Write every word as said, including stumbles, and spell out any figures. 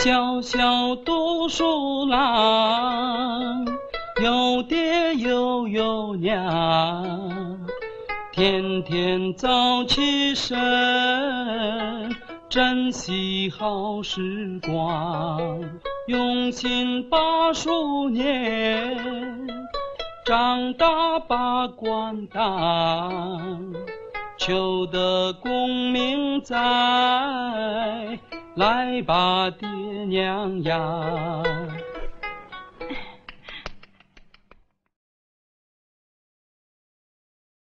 小小读书郎，有爹又有娘，天天早起身，珍惜好时光，用心把书念，长大把官当，求得功名在，来吧爹娘呀。